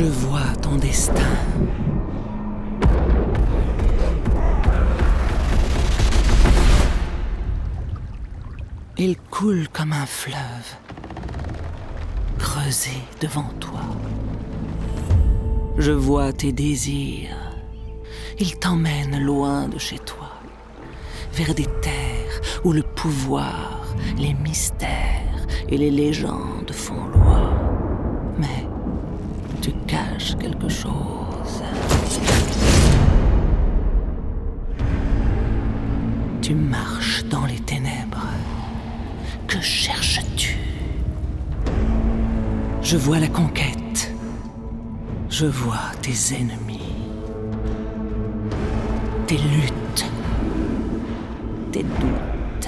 Je vois ton destin. Il coule comme un fleuve, creusé devant toi. Je vois tes désirs. Ils t'emmènent loin de chez toi, vers des terres où le pouvoir, les mystères et les légendes font loi. Mais tu caches quelque chose. Tu marches dans les ténèbres. Que cherches-tu? Je vois la conquête. Je vois tes ennemis. Tes luttes. Tes doutes.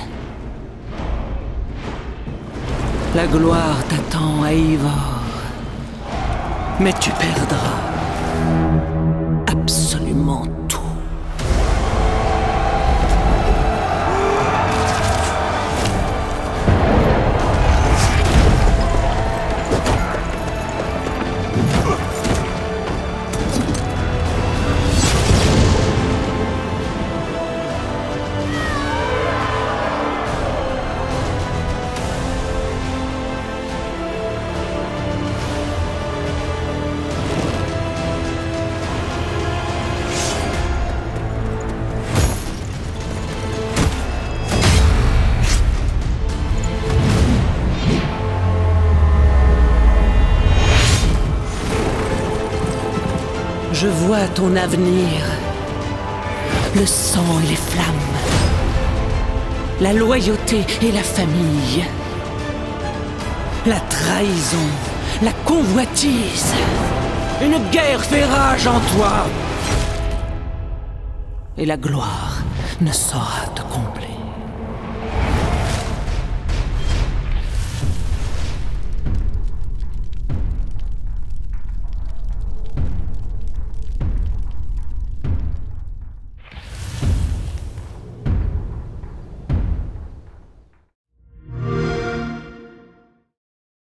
La gloire t'attend à Ivor. Mais tu perdras absolument tout. Je vois ton avenir, le sang et les flammes, la loyauté et la famille, la trahison, la convoitise. Une guerre fait rage en toi. Et la gloire ne saura te combler.